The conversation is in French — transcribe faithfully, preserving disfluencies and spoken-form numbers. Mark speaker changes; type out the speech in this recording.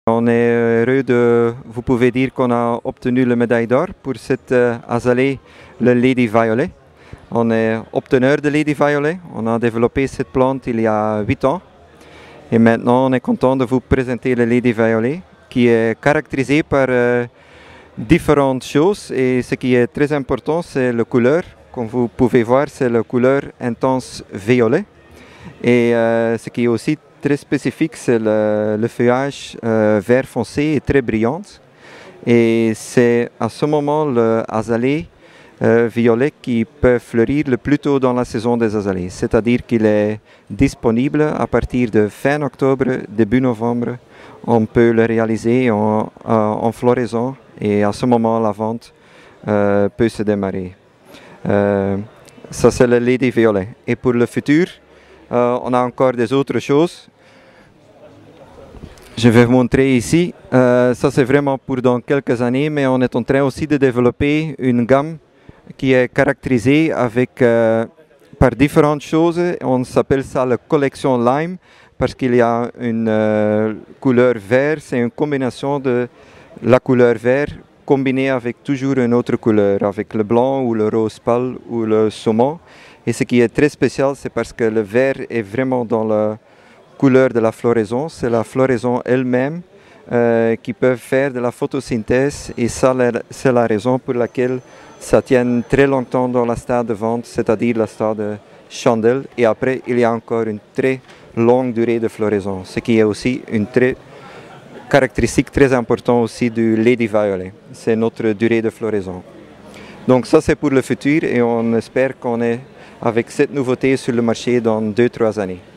Speaker 1: On est heureux de vous pouvez dire qu'on a obtenu la médaille d'or pour cette euh, azalée, le Lady Violet. On est obteneur de Lady Violet. On a développé cette plante il y a huit ans. Et maintenant, on est content de vous présenter le Lady Violet, qui est caractérisé par euh, différentes choses. Et ce qui est très important, c'est la couleur. Comme vous pouvez voir, c'est la couleur intense violet. Et euh, ce qui est aussi très spécifique, c'est le, le feuillage euh, vert foncé et très brillant. Et c'est à ce moment le azalée euh, violet qui peut fleurir le plus tôt dans la saison des azalées. C'est-à-dire qu'il est disponible à partir de fin octobre, début novembre. On peut le réaliser en, en, en floraison et à ce moment la vente euh, peut se démarrer. Euh, ça c'est le Lady Violet. Et pour le futur, euh, on a encore des autres choses. Je vais vous montrer ici. Euh, ça c'est vraiment pour dans quelques années, mais on est en train aussi de développer une gamme qui est caractérisée avec, euh, par différentes choses. On s'appelle ça la collection Lime parce qu'il y a une euh, couleur vert. C'est une combinaison de la couleur vert combinée avec toujours une autre couleur, avec le blanc ou le rose pâle ou le saumon. Et ce qui est très spécial, c'est parce que le vert est vraiment dans la couleur de la floraison. C'est la floraison elle-même euh, qui peut faire de la photosynthèse et ça c'est la raison pour laquelle ça tient très longtemps dans la stade de vente, c'est-à-dire la stade de chandelle. Et après, il y a encore une très longue durée de floraison, ce qui est aussi une très caractéristique très importante aussi du Lady Violet. C'est notre durée de floraison. Donc ça c'est pour le futur et on espère qu'on est avec cette nouveauté sur le marché dans deux trois années.